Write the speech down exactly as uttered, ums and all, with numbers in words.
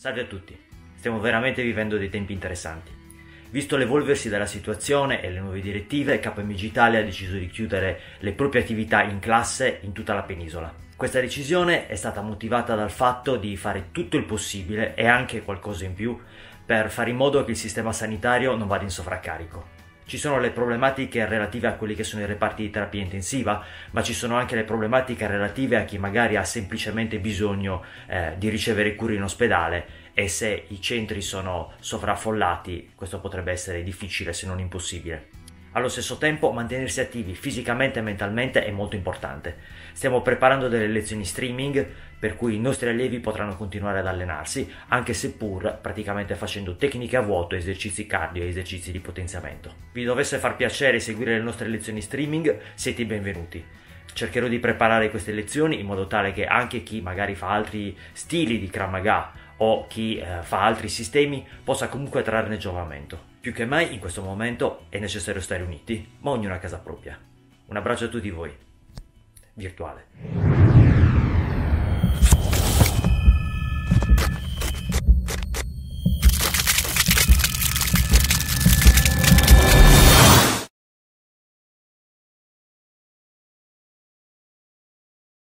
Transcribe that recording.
Salve a tutti, stiamo veramente vivendo dei tempi interessanti. Visto l'evolversi della situazione e le nuove direttive, K M G Italia ha deciso di chiudere le proprie attività in classe in tutta la penisola. Questa decisione è stata motivata dal fatto di fare tutto il possibile e anche qualcosa in più per fare in modo che il sistema sanitario non vada in sovraccarico. Ci sono le problematiche relative a quelli che sono i reparti di terapia intensiva, ma ci sono anche le problematiche relative a chi magari ha semplicemente bisogno eh, di ricevere cure in ospedale, e se i centri sono sovraffollati questo potrebbe essere difficile se non impossibile. Allo stesso tempo mantenersi attivi fisicamente e mentalmente è molto importante. Stiamo preparando delle lezioni streaming per cui i nostri allievi potranno continuare ad allenarsi, anche seppur praticamente facendo tecniche a vuoto, esercizi cardio e esercizi di potenziamento. Vi dovesse far piacere seguire le nostre lezioni streaming, siete i benvenuti. Cercherò di preparare queste lezioni in modo tale che anche chi magari fa altri stili di Krav Maga o chi eh, fa altri sistemi possa comunque trarne giovamento. Più che mai in questo momento è necessario stare uniti, ma ognuno a casa propria. Un abbraccio a tutti voi, virtuale.